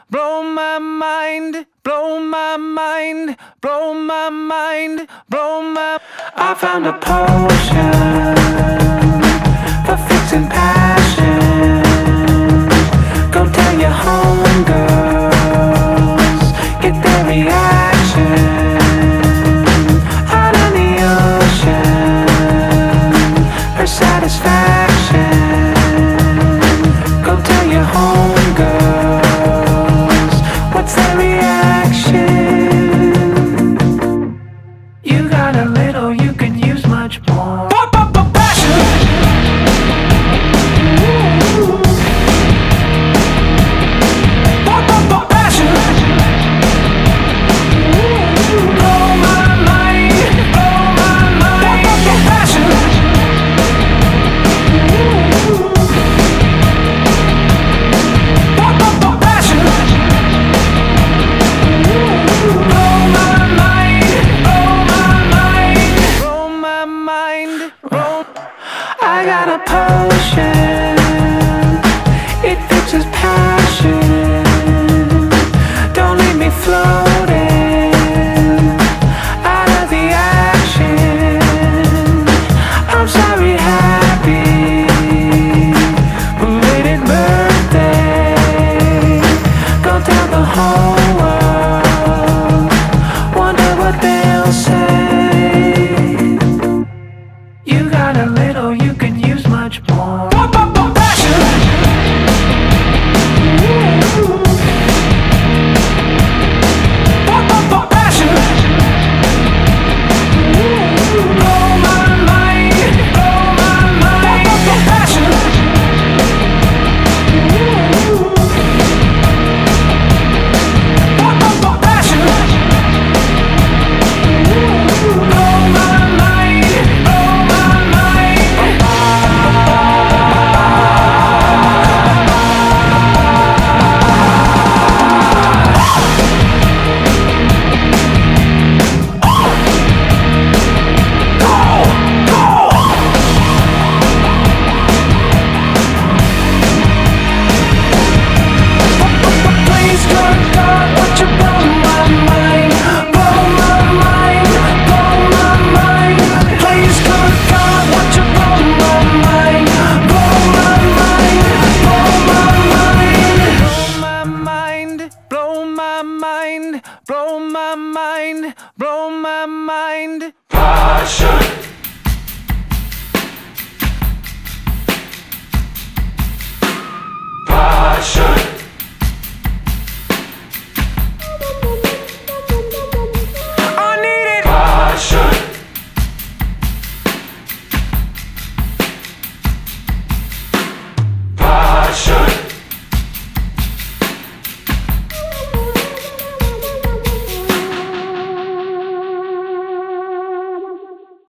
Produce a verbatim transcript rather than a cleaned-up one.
blow my mind, blow my mind, blow my mind, blow my. I found a potion for fixing passion. Go tell your homegirls, get their reaction. Out in the ocean, her satisfaction. Go tell your homegirls, what's their reaction? You got a little, you can use much more. Pop up a passion. Pop up a passion. Blow my mind, blow my mind. Pop up a passion. Pop up a passion. Blow my mind, blow my mind, blow my mind, blow. I got a potion, it fixes passion. Don't leave me floating out of the action. I'm sorry, happy belated birthday. Go tell the whole world, wonder what they'll say. You got a little, you can use much more. Pop up a passion. Pop up a passion. Blow my mind, blow my mind. Pop up a passion. Pop up a passion. Blow my mind, blow my mind. Please, good God, would you blow my mind, blow my mind, blow my mind. Please, good God, would you blow my mind, blow my mind, blow my mind. Blow my mind, blow my mind, blow my mind, blow my mind. Passion. Passion.